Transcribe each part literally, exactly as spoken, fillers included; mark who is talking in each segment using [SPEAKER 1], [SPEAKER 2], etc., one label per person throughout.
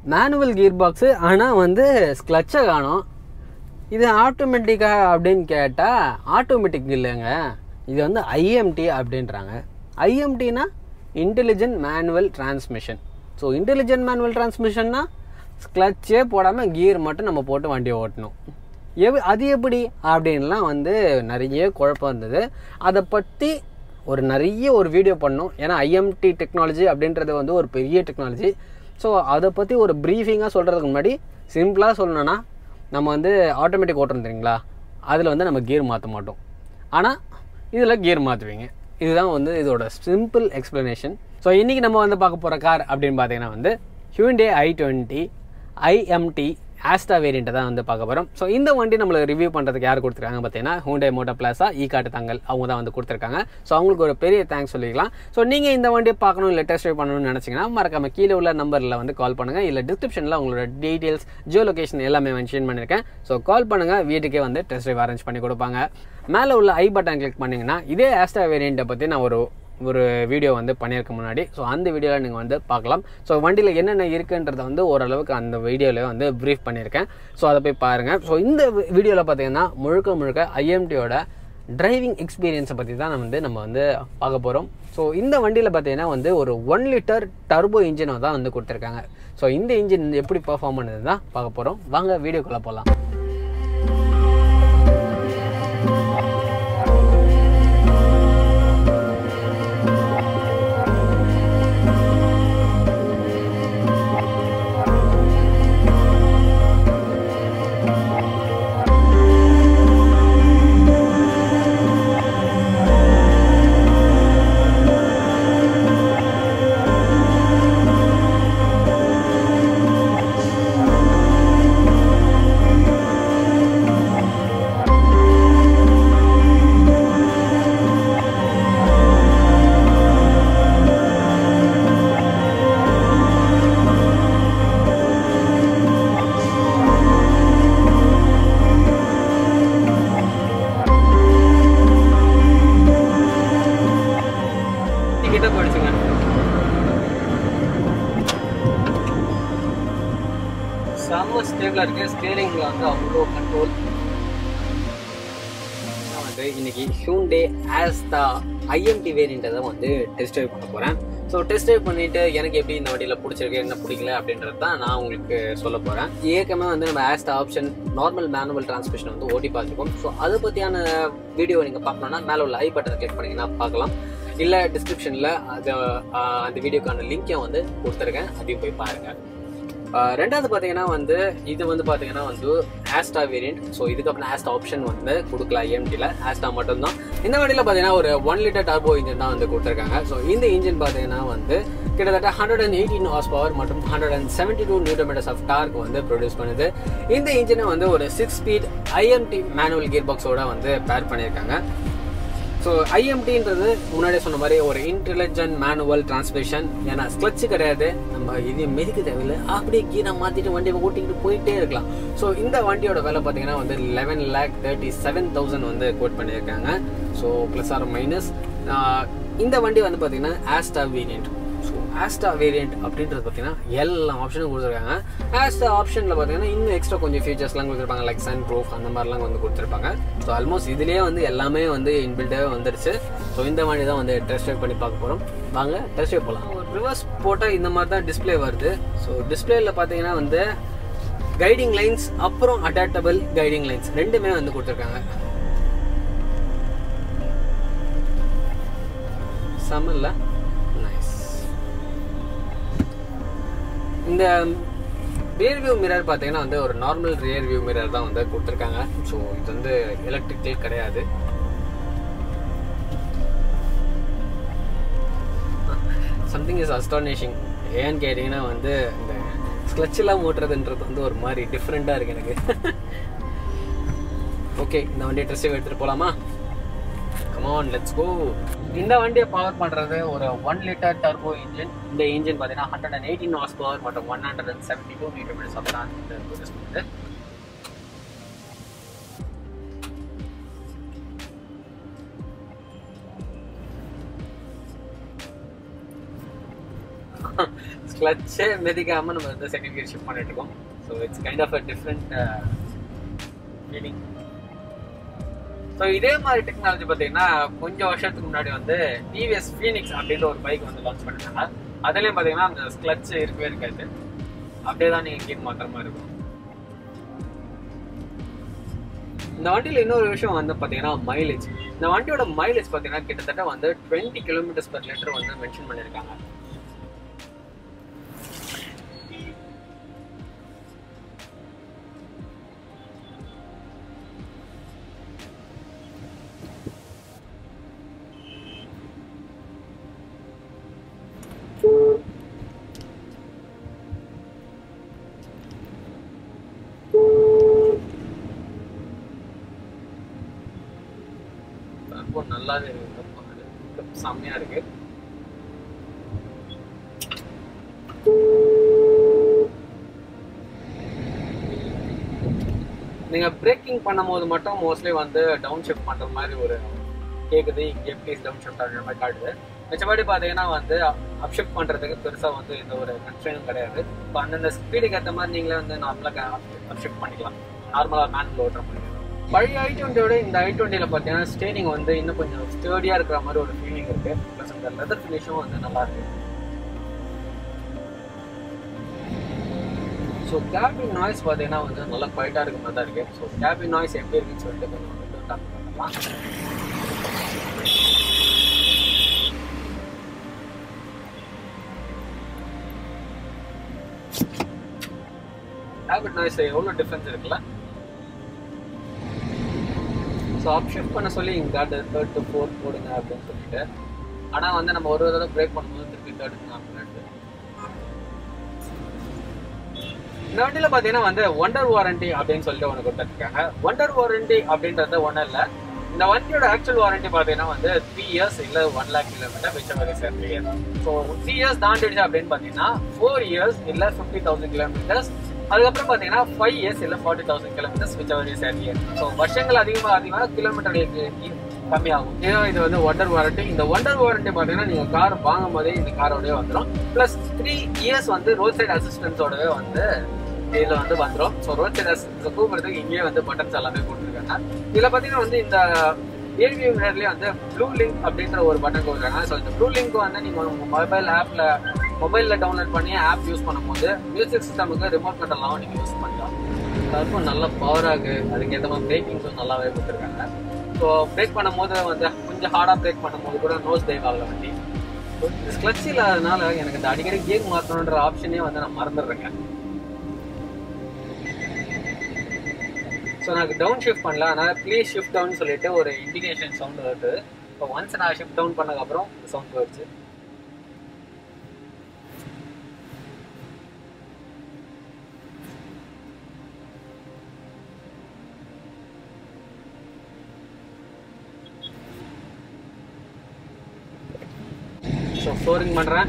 [SPEAKER 1] Manual gear box, ஆனால் வந்து கிளச்சை காணோம். இது ஆட்டோமேட்டிக்கா அப்படின்னு கேட்டால் ஆட்டோமேட்டிக் இல்லைங்க, இது வந்து ஐஎம்டி அப்படின்றாங்க. ஐஎம்டினா intelligent manual transmission. So intelligent manual டிரான்ஸ்மிஷன்னா கிளச்சே போடாமல் கியர் மட்டும் நம்ம போட்டு வண்டியை ஓட்டணும். எவ் அது எப்படி அப்படின்லாம் வந்து நிறைய குழப்பம் இருந்தது. அதை பற்றி ஒரு நிறைய ஒரு வீடியோ பண்ணோம். ஏன்னா ஐஎம்டி டெக்னாலஜி அப்படின்றது வந்து ஒரு பெரிய டெக்னாலஜி. ஸோ அதை பற்றி ஒரு ப்ரீஃபிங்காக சொல்கிறதுக்கு முன்னாடி சிம்பிளாக சொல்லணுன்னா, நம்ம வந்து ஆட்டோமேட்டிக் ஓட்டுறோம் தெரியுங்களா, அதில் வந்து நம்ம கியர் மாற்ற மாட்டோம். ஆனால் இதில் கியர் மாற்றுவீங்க. இதுதான் வந்து இதோட சிம்பிள் எக்ஸ்ப்ளனேஷன். ஸோ இன்றைக்கி நம்ம வந்து பார்க்க போகிற கார் அப்படின்னு பார்த்தீங்கன்னா வந்து Hyundai I twenty IMT Asta வேரியண்ட்டை தான் வந்து பார்க்க போகிறோம். ஸோ இந்த வண்டி நம்மளுக்கு ரிவ்யூ பண்ணுறதுக்கு யார் கொடுத்துருக்காங்க பார்த்தீங்கன்னா ஹூண்டே மோட்டோ பிளாஸா ஈ காட்டு தங்கல் அவங்க தான் வந்து கொடுத்துருக்காங்க. ஸோ அவங்களுக்கு ஒரு பெரிய தேங்க்ஸ் சொல்லிக்கலாம். ஸோ நீங்கள் இந்த வண்டியை பார்க்கணும் இல்லை டெஸ்ட் ட்ரைவ் பண்ணணும்னு நினச்சிங்கன்னா மறக்காம கீழே உள்ள நம்பரில் வந்து கால் பண்ணுங்கள். இல்லை டிஸ்கிரிப்ஷனில் உங்களோட டீட்டெயில்ஸ் ஜியோ லொகேஷன் எல்லாமே மென்ஷன் பண்ணியிருக்கேன். ஸோ கால் பண்ணுங்கள், வீட்டுக்கே வந்து டெஸ்ட் ட்ரைவ் அரேஞ்ச் பண்ணி கொடுப்பாங்க. மேலே உள்ள ஐ பட்டன் கிளிக் பண்ணிங்கன்னா இதே ஆஸ்டா வேரியண்ட்டை பற்றி நான் ஒரு ஒரு வீடியோ வந்து பண்ணியிருக்க முன்னாடி. ஸோ அந்த வீடியோவில் நீங்கள் வந்து பார்க்கலாம். ஸோ வண்டியில் என்னென்ன இருக்குன்றதை வந்து ஓரளவுக்கு அந்த வீடியோவில் வந்து ப்ரீஃப் பண்ணியிருக்கேன். ஸோ அதை போய் பாருங்கள். ஸோ இந்த வீடியோவில் பார்த்தீங்கன்னா முழுக்க முழுக்க ஐஎம்டியோட டிரைவிங் எக்ஸ்பீரியன்ஸை பற்றி தான் நம்ம வந்து நம்ம வந்து பார்க்க போகிறோம். ஸோ இந்த வண்டியில் பார்த்தீங்கன்னா வந்து ஒரு ஒன் லிட்டர் டர்போ இன்ஜினை தான் வந்து கொடுத்துருக்காங்க. ஸோ இந்த இன்ஜின் எப்படி பர்ஃபார்ம் பண்ணுது தான் பார்க்க போகிறோம். வாங்க வீடியோக்குள்ளே போகலாம். செம்ம ஸ்டேபிளாக இருக்குது. ஸ்டேரிங்கில் வந்து அவ்வளோ கண்ட்ரோல். நான் வந்து இன்னைக்கு ஹியூண்டே ஆஸ்டா ஐஎம்டி வேரியண்ட்டை தான் வந்து டெஸ்ட் ட்ரைவ் பண்ண போகிறேன். ஸோ டெஸ்ட் ட்ரைவ் பண்ணிவிட்டு எனக்கு எப்படி இந்த வண்டியில் பிடிச்சிருக்கு என்ன பிடிக்கல அப்படின்றது தான் நான் உங்களுக்கு சொல்ல போகிறேன். ஏற்கனவே வந்து நம்ம Asta option normal manual transmission வந்து ஓட்டி பார்த்துருக்கோம். ஸோ அதை பற்றியான வீடியோ நீங்கள் பார்க்கணுன்னா மேலே உள்ள ஐ பட்டனை கிளிக் பண்ணிங்கன்னா பார்க்கலாம். இல்லை டிஸ்கிரிப்ஷனில் அது அந்த வீடியோக்கான லிங்க்கையும் வந்து கொடுத்துருக்கேன், அதையும் போய் பாருங்கள். ரெண்டாவது பார்த்தீங்கன்னா வந்து இது வந்து பார்த்தீங்கன்னா வந்து ஆஸ்டா வேரியண்ட். ஸோ இதுக்கப்புறம் ஆஸ்டா ஆப்ஷன் வந்து கொடுக்கல ஐஎம்டியில், ஆஸ்டா மட்டும்தான். இந்த வண்டியில் பார்த்தீங்கன்னா ஒரு ஒன் லிட்டர் டர்போ இன்ஜின் தான் வந்து கொடுத்துருக்காங்க. ஸோ இந்த இன்ஜின் பார்த்தீங்கன்னா வந்து கிட்டத்தட்ட hundred and eighteen horsepower மற்றும் hundred and seventy two newton metres of torque வந்து ப்ரொடியூஸ் பண்ணுது. இந்த இன்ஜினை வந்து ஒரு six speed IMT manual gear பாக்ஸோட வந்து பேர் பண்ணியிருக்காங்க. ஸோ ஐஎம்டின்றது முன்னாடியே சொன்ன மாதிரி ஒரு இன்டெலிஜென்ட் மேனுவல் டிரான்ஸ்மிஷன். ஏன்னா ஸ்க்ளட்சு கிடையாது, நம்ம இது மெதிக்க தேவையில்லை, அப்படியே கீரை மாற்றிட்டு வண்டியை ஓட்டிக்கிட்டு போயிட்டே இருக்கலாம். ஸோ இந்த வண்டியோட விலை பார்த்தீங்கன்னா வந்து eleven lakh thirty seven thousand வந்து கோட் பண்ணியிருக்காங்க. So plus or minus. இந்த வண்டி வந்து பார்த்தீங்கன்னா Asta variant. So Asta variant அப்படின்றது பார்த்தீங்கன்னா எல்லா ஆப்ஷனும் கொடுத்துருக்காங்க. ஆஸ்டா ஆப்ஷனில் பார்த்தீங்கன்னா இன்னும் எக்ஸ்ட்ரா கொஞ்சம் ஃபீச்சர்ஸ்லாம் கொடுத்துருப்பாங்க, லைக் சன் ப்ரூஃப் அந்த மாதிரிலாம் வந்து கொடுத்துருப்பாங்க. ஸோ ஆல்மோஸ்ட் இதுலேயே வந்து எல்லாமே வந்து இன்பில்டாகவே வந்துடுச்சு. ஸோ இந்த வண்டி தான் வந்து டெஸ்ட் ட்ரைவ் பண்ணி பார்க்க போகிறோம். வாங்க டெஸ்ட் ட்ரைவ் போகலாம். ஒரு ரிவர்ஸ் போட்டால் இந்த மாதிரி தான் டிஸ்பிளே வருது. ஸோ டிஸ்பிளேயில் பார்த்தீங்கன்னா வந்து கைடிங் லைன்ஸ் அப்புறம் அடாப்டபிள் கைடிங் லைன்ஸ் ரெண்டுமே வந்து கொடுத்துருக்காங்க. செம்மல்ல நைஸ். இந்த ரியர் வியூ மிரர் பார்த்தீங்கன்னா வந்து ஒரு நார்மல் ரியர் வியூ மிரர் தான் வந்து கொடுத்துருக்காங்க. ஸோ இது வந்து எலக்ட்ரிக்கல் கிடையாது. Something is astonishing. ஏன்னு கேட்டிங்கன்னா வந்து இந்த ஸ்க்ளட்செல்லாம் ஓட்டுறதுன்றது வந்து ஒரு மாதிரி டிஃப்ரெண்ட்டாக இருக்குது எனக்கு. ஓகே, இந்த வண்டியை டெஸ்ட் எடுத்துகிட்டு போகலாமா? Come on, let's go. இந்த வண்டியை பவர் பண்ணுறது ஒரு ஒன் லிட்டர் டர்போ இன்ஜின். இந்த இன்ஜின் பார்த்தீங்கன்னா hundred and eighteen horsepower மற்றும் one hundred and seventy two newton metres of torque produce பண்ணுது. கிளச்சே மிதிக்காமல் நம்ம வந்து செகண்ட் கியர் ஷிஃப்ட் பண்ணிட்டு இருக்கோம். So it's kind of a different feeling. So இதே மாதிரி டெக்னாலஜி பார்த்தீங்கன்னா கொஞ்சம் வருஷத்துக்கு முன்னாடி வந்து டிவிஎஸ் ஃபீனிக்ஸ் அப்படின்ற ஒரு பைக் வந்து லான்ச் பண்ணிட்டாங்க. அதுலேயும் பார்த்தீங்கன்னா அந்த கிளட்ச் இருக்கவே இருக்காது, அப்படியே தான் நீங்கள் கீர் மாத்திர மாதிரி இருக்கும். இந்த வண்டியில் இன்னொரு விஷயம் வந்து பார்த்தீங்கன்னா மைலேஜ். இந்த வண்டியோட மைலேஜ் பார்த்தீங்கன்னா கிட்டத்தட்ட வந்து டுவெண்ட்டி கிலோமீட்டர்ஸ் பர் லிட்டர் வந்து மென்ஷன் பண்ணியிருக்காங்க. நல்லாவே செம்மையா இருக்கு. நீங்க பிரேக்கிங் பண்ணும்போது மட்டும் மோஸ்ட்லி வந்து டவுன் ஷிஃப்ட் பண்ற மாதிரி ஒரு கேக்குது, இங்கே ப்ளீஸ் டவுன் ஷிஃப்ட் அப்படின்ற மாதிரி காட்டுது. மிச்சபடி பார்த்தீங்கன்னா வந்து அப் ஷிஃப்ட் பண்றதுக்கு பெருசாக வந்து எந்த ஒரு கன்ஸ்ட்ரெயினும் கிடையாது. இப்போ அந்தந்த ஸ்பீடுக்கு ஏற்ற மாதிரி நீங்களே வந்து நார்மலாக அப் ஷிஃப்ட் பண்ணிக்கலாம், நார்மலாக மேனுவல் ஓட்டுற மாதிரி. பழைய ஐ டுவெண்ட்டியோட இந்த ஐ டுவெண்ட்டியில் பார்த்தீங்கன்னா ஸ்டேரிங் வந்து இன்னும் கொஞ்சம் ஸ்டர்டியாக இருக்கிற மாதிரி ஒரு ஃபீலிங் இருக்கு. ப்ளஸ் இந்த லெதர் ஃபினிஷும் வந்து நல்லா இருக்கு. ஸோ கேபின் நாய்ஸ் பார்த்தீங்கன்னா வந்து நல்லா குவைட்டாக இருக்க மாதிரி தான் இருக்கு. ஸோ கேபின் நாய்ஸ் எப்படி இருக்குன்னு சொல்லிட்டு கொஞ்சம் வந்து டாக் பண்ணலாம். கேபின் நாய்ஸ் எவ்வளோ டிஃப்ரென்ஸ் இருக்குல்ல. ஸோ அப் ஷிஃப்ட் பண்ண சொல்லி இங்கே தேர்ட் தேர்ட் டு ஃபோர்த் போடுங்க அப்படின்னு சொல்லிட்டு, ஆனால் வந்து நம்ம ஒரு தடவை பிரேக் பண்ணும்போது திருப்பி தேர்ட் அப்படின்னு. இந்த வண்டியில் பார்த்தீங்கன்னா வந்து ஒண்டர் வாரண்டி அப்படின்னு சொல்லிட்டு ஒன்று கொடுத்துருக்காங்க. ஒண்டர் வாரண்டி அப்படின்றது ஒன்றும் இல்லை. இந்த வண்டியோட ஆக்சுவல் வாரண்டி பார்த்தீங்கன்னா வந்து த்ரீ இயர்ஸ் இல்லை ஒன் லேக் கிலோமீட்டர் மிச்ச வரை sir three years. So three years தாண்டிடுச்சு அப்படின்னு பார்த்தீங்கன்னா ஃபோர் இயர்ஸ் இல்லை ஃபிஃப்டி தௌசண்ட் கிலோமீட்டர்ஸ். அதுக்கப்புறம் பார்த்தீங்கன்னா ஃபைவ் இயர்ஸ் இல்லை ஃபார்ட்டி தௌசண்ட் கிலோமீட்டர்ஸ் மிச்ச வரை சார் இயர். ஸோ வருஷங்கள் அதிகமாக அதிகமாக கிலோமீட்டர்களுக்கு கம்மியாகும். இதோ இது வந்து ஒண்டர் வாரண்டி. இந்த ஒண்டர் வாரண்டி பார்த்தீங்கன்னா நீங்கள் கார் வாங்கும் போதே இந்த காரோடய வந்துடும். ப்ளஸ் த்ரீ இயர்ஸ் வந்து ரோட் சைட் அசிஸ்டன்ஸோடவே வந்து இதில் வந்து வந்துடும். ஸோ ரோட் சைட் அசிஸ்டன்ஸை கூப்பிடுறதுக்கு இங்கேயே வந்து பட்டன்ஸ் எல்லாமே கொடுத்துருக்காங்க. இதில் பார்த்தீங்கன்னா வந்து இந்த ஏவிஎம் நேர்லேயே வந்து ப்ளூ லிங்க் அப்படின்ற ஒரு பட்டன் கொடுக்குறாங்க. ஸோ இந்த ப்ளூ லிங்க் வந்து நீங்கள் உங்கள் மொபைல் ஆப்பில் மொபைலில் டவுன்லோட் பண்ணி ஆப் யூஸ் பண்ணும்போது மியூசிக் சிஸ்டமுக்கு ரிமோட் கண்ட்ரோல்லாம் நீங்கள் யூஸ் பண்ணலாம். அதுக்கும் நல்ல பவராக அதுக்கேற்ற மாதிரி பிரேக்கிங்ஸும் நல்லாவே கொடுத்துருக்காங்க. ஸோ பிரேக் பண்ணும்போது வந்து கொஞ்சம் ஹார்டாக பிரேக் பண்ணும்போது கூட நோஸ் டைவ் ஆகல வண்டி. இந்த ஸ்க்ளட்ச் இல்லாதனால எனக்கு இந்த அடிக்கடி கேக் மாற்றணுன்ற ஆப்ஷனே வந்து நான் மறந்துடுறேங்க. ஸோ நான் டவுன் ஷிஃப்ட் பண்ணல, அதனால் ப்ளீஸ் ஷிஃப்ட் டவுன் சொல்லிட்டு ஒரு இண்டிகேஷன் சவுண்டு வருது. இப்போ ஒன்ஸ் நான் ஷிஃப்ட் டவுன் பண்ணதுக்கப்புறம் சவுண்ட் வருது. ஸோ ஃப்ளோரிங் பண்ணுறேன்.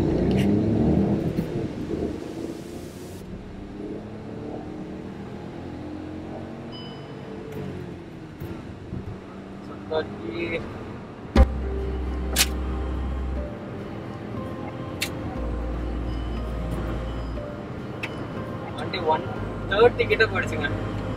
[SPEAKER 1] வண்டி ஒன் தேர்ட்டி கிட்ட போயிடுச்சுங்க.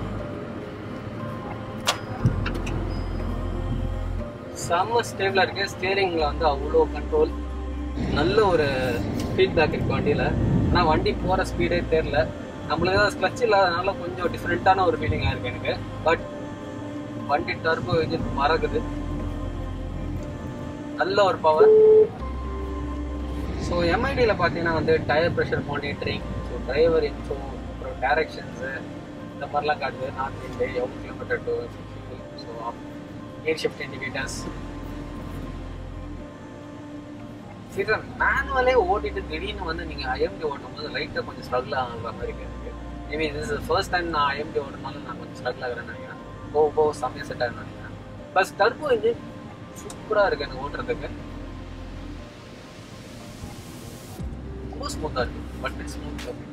[SPEAKER 1] செம்ம ஸ்டேபிளாக இருக்குது. ஸ்டியரிங்கில் வந்து அவ்வளோ கண்ட்ரோல், நல்ல ஒரு ஃபீட்பேக் இருக்குது வண்டியில். ஆனால் வண்டி போகிற ஸ்பீடே தெரில. நம்மளுக்கு தான் ஸ்க்ளட்ச் இல்லாதனால கொஞ்சம் டிஃப்ரெண்ட்டான ஒரு ஃபீலிங்காக இருக்குது எனக்கு. பட் வண்டி டர்போ இன்ஜின் மறக்குது, நல்ல ஒரு பவர். ஸோ எம்ஐடியில் பார்த்தீங்கன்னா வந்து tyre pressure monitoring, so driver info, அப்புறம் டைரக்ஷன்ஸு இந்த மாதிரிலாம் காட்டுது. நார்த் இண்டே எவ்வளோ kilometre to, so gear shift indicators. சரி, மேனுவலே ஓட்டிட்டு திடீர்னு வந்து நீங்கள் ஐஎம்டி ஓட்டும் போது லைட்டாக கொஞ்சம் ஸ்ட்ரகிள் ஆகிற மாதிரி இருக்கு எனக்கு. மேபி இது ஃபர்ஸ்ட் டைம் நான் ஐஎம்டி ஓடுறதுனால நான் கொஞ்சம் ஸ்ட்ரகிள் ஆகிறேன்னு நினைக்கிறேன். போக போக செம்மையாக செட் ஆகிடும் நினைக்கிறேன். ப்ளஸ் டர்போ இன்ஜின் சூப்பராக இருக்குது எனக்கு ஓட்டுறதுக்கு. ரொம்ப ஸ்மூத்தாக இருக்குது, பட் ஸ்மூத் அப்படின்னு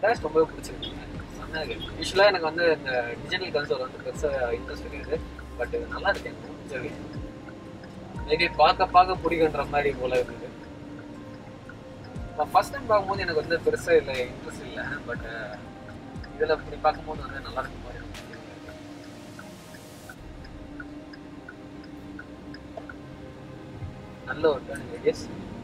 [SPEAKER 1] அட்டாச் ரொம்ப பிடிச்சிருக்குங்க. செம்மையாக இருக்குது. யூஸ்வலாக எனக்கு வந்து இந்த டிஜிட்டல் கன்சோல் வந்து பெருசாக இன்ட்ரெஸ்ட் கிடையாது. பட் இது நல்லா இருக்குங்க. சரி மேபி பார்க்க பார்க்க பிடிக்குன்ற மாதிரி போல இருக்குது. நான் ஃபர்ஸ்ட் டைம் பார்க்கும்போது எனக்கு வந்து பெருசாக இல்லை இன்ட்ரெஸ்ட் இல்லை. பட் இதில் இப்படி பார்க்கும்போது வந்து நல்லா இருக்க மாதிரி நல்ல ஒரு டர்னிங் ரேடியஸ்.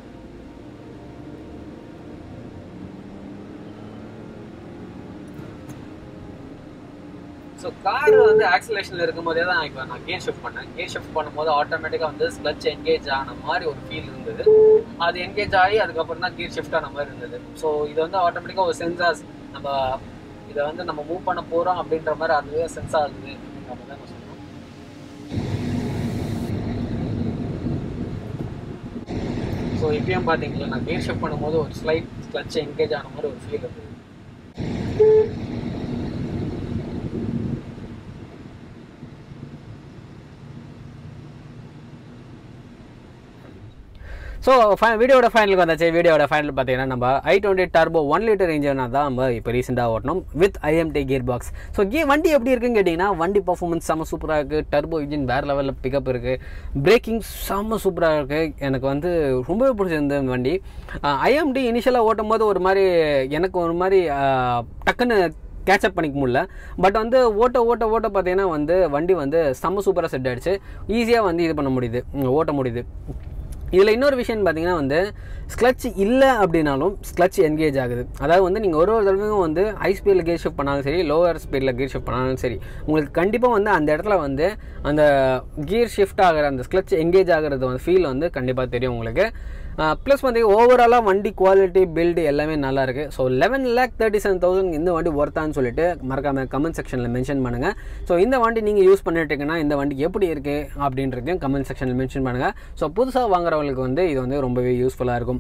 [SPEAKER 1] ஸோ கார் வந்து ஆக்சிலேஷனில் இருக்கும் போதே தான் இப்போ நான் கியர் ஷிஃப்ட் பண்ணேன். கியர் ஷிஃப்ட் பண்ணும்போது ஆட்டோமேட்டிக்காக வந்து கிளட்ச் என்கேஜ் ஆன மாதிரி ஒரு ஃபீல் இருந்தது. அது என்கேஜ் ஆகி அதுக்கப்புறம் தான் கியர் ஷிஃப்ட் ஆன மாதிரி இருந்தது. ஸோ இது வந்து ஆட்டோமேட்டிக்காக ஒரு சென்சார்ஸ் நம்ம இதை வந்து நம்ம மூவ் பண்ண போகிறோம் அப்படின்ற மாதிரி அதுவே சென்ஸ் ஆகுது அப்படின்ற மாதிரி தான் நான் சொல்லுவோம். ஸோ இப்பயும் பார்த்தீங்களா நான் கியர் ஷிஃப்ட் பண்ணும்போது ஒரு ஸ்லைட் கிளட்ச் என்கேஜ் ஆன மாதிரி ஒரு ஃபீல் இருந்தது. ஸோ ஃபை வீடியோட ஃபைனலுக்கு வந்தாச்சு. வீடியோட ஃபைனல் பார்த்தீங்கன்னா நம்ம I twenty turbo one litre இன்ஜினாக தான் நம்ம இப்போ ரீசெண்டாக ஓட்டணும் with IMT gear box. So கீ வண்டி எப்படி இருக்குன்னு கேட்டிங்கன்னா வண்டி பர்ஃபார்மன்ஸ் செம்ம சூப்பராக இருக்குது. டர்போ இன்ஜின் வேறு லெவலில் பிக்கப் இருக்குது. பிரேக்கிங் செம்ம சூப்பராக இருக்குது. எனக்கு வந்து ரொம்பவே பிடிச்சிருந்த வண்டி. ஐஎம்டி இனிஷியலாக ஓட்டும் போது ஒரு மாதிரி எனக்கு ஒரு மாதிரி டக்குன்னு கேட்சப் பண்ணிக்க முடியல. பட் வந்து ஓட்ட ஓட்ட ஓட்ட பார்த்தீங்கன்னா வந்து வண்டி வந்து செம்ம சூப்பராக செட் ஆகிடுச்சு. ஈஸியாக வந்து இது பண்ண முடியுது, ஓட்ட முடியுது. இதில் இன்னொரு விஷயம் பார்த்தீங்கன்னா வந்து ஸ்க்ளட்ச் இல்லை அப்படின்னாலும் ஸ்க்ளட்ச் என்கேஜ் ஆகுது. அதாவது வந்து நீங்கள் ஒரு ஒரு தடவையும் வந்து ஹை ஸ்பீடில் கியர் ஷிஃப்ட் பண்ணாலும் சரி, லோவர் ஸ்பீடில் கியர் ஷிஃப்ட் பண்ணாலும் சரி, உங்களுக்கு கண்டிப்பாக வந்து அந்த இடத்துல வந்து அந்த கியர் ஷிஃப்ட் ஆகிற அந்த ஸ்க்ளட்ச் என்கேஜ் ஆகிறது வந்து ஃபீல் வந்து கண்டிப்பாக தெரியும் உங்களுக்கு. ப்ளஸ் வந்து ஓவராலாக வண்டி குவாலிட்டி பில்டு எல்லாமே நல்லாயிருக்கு. So eleven lakh thirty seven thousand இந்த வண்டி ஒர்த்தான்னு சொல்லிட்டு மறக்காமல் கமெண்ட் செக்ஷனில் மென்ஷன் பண்ணுங்கள். ஸோ இந்த வண்டி நீங்கள் யூஸ் பண்ணிட்டீங்கன்னா இந்த வண்டி எப்படி இருக்குது அப்படின்றதையும் கமெண்ட் செக்ஷனில் மென்ஷன் பண்ணுங்கள். ஸோ புதுசாக வாங்குறவங்களுக்கு வந்து இது வந்து ரொம்பவே யூஸ்ஃபுல்லாக இருக்கும்.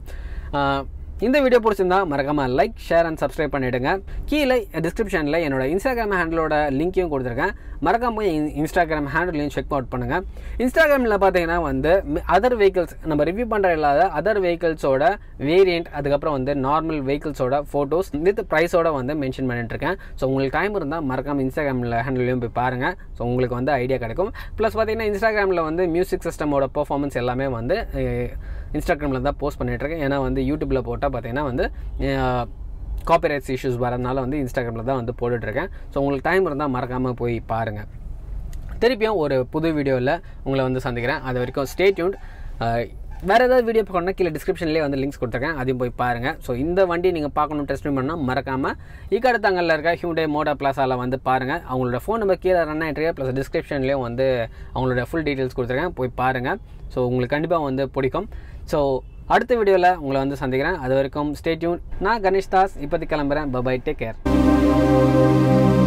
[SPEAKER 1] இந்த வீடியோ பிடிச்சிருந்தா மறக்காமல் லைக், ஷேர் அண்ட் சப்ஸ்கிரைப் பண்ணிவிடுங்க. கீழே டிஸ்கிரிப்ஷனில் என்னோட இன்ஸ்டாகிராம் ஹேண்டிலோட லிங்க்கையும் கொடுத்துருக்கேன். மறக்காமல் இன்ஸ்டாகிராம் ஹேண்டிலையும் செக் அவுட் பண்ணுங்கள். இன்ஸ்டாகிராமில் பார்த்தீங்கன்னா வந்து அதர் வெஹிக்கிள்ஸ் நம்ம ரிவ்யூ பண்ணுற இல்லாத அதர் வெஹிக்கிள்ஸோட வேரியண்ட், அதுக்கப்புறம் வந்து நார்மல் வெஹிக்கிள்ஸோட ஃபோட்டோஸ் வித் ப்ரைஸோட வந்து மென்ஷன் பண்ணிட்டுருக்கேன். ஸோ உங்களுக்கு டைம் இருந்தால் மறக்காமல் இன்ஸ்டாகிராமில் ஹேண்டிலையும் போய் பாருங்கள். ஸோ உங்களுக்கு வந்து ஐடியா கிடைக்கும். ப்ளஸ் பார்த்தீங்கன்னா இன்ஸ்டாகிராமில் வந்து மியூசிக் சிஸ்டமோட பர்ஃபார்மன்ஸ் எல்லாமே வந்து இன்ஸ்டாகிராமில் தான் போஸ்ட் பண்ணிகிட்ருக்கேன். ஏன்னா வந்து யூடியூப்பில் போட்டால் பார்த்தீங்கன்னா வந்து காப்பிரைட்ஸ் இஷ்யூஸ் வரதுனால வந்து இன்ஸ்டாகிராமில் தான் வந்து போட்டுட்ருக்கேன். ஸோ உங்களுக்கு டைம் இருந்தால் மறக்காமல் போய் பாருங்கள். திருப்பியும் ஒரு புது வீடியோவில் உங்களை வந்து சந்திக்கிறேன். அது வரைக்கும் ஸ்டே டியூன்ட். வேறு ஏதாவது வீடியோ பார்க்கணுன்னா கீழே டிஸ்கிரிப்ஷன்லேயே வந்து லிங்க்ஸ் கொடுத்துருக்கேன், அதையும் போய் பாருங்கள். ஸோ இந்த வண்டி நீங்கள் பார்க்கணும், டெஸ்ட் பண்ணால் மறக்காமல் ஈக்காடுத்தாங்கல்ல இருக்க ஹியூண்டை மோட்டார் பிளாஸாவில் வந்து பாருங்கள். அவங்களோட ஃபோன் நம்பர் கீழே ரன் ஆகிட்டு ப்ளஸ் டிஸ்கிரிப்ஷன்லேயும் வந்து அவங்களோட ஃபுல் டீட்டெயில்ஸ் கொடுத்துருக்கேன், போய் பாருங்கள். ஸோ உங்களுக்கு கண்டிப்பாக வந்து பிடிக்கும். ஸோ அடுத்த வீடியோவில் உங்களை வந்து சந்திக்கிறேன். அது வரைக்கும் ஸ்டே டியூன். நான் கணேஷ் தாஸ் இப்போதைக்கு கிளம்புறேன். Bye bye, take care.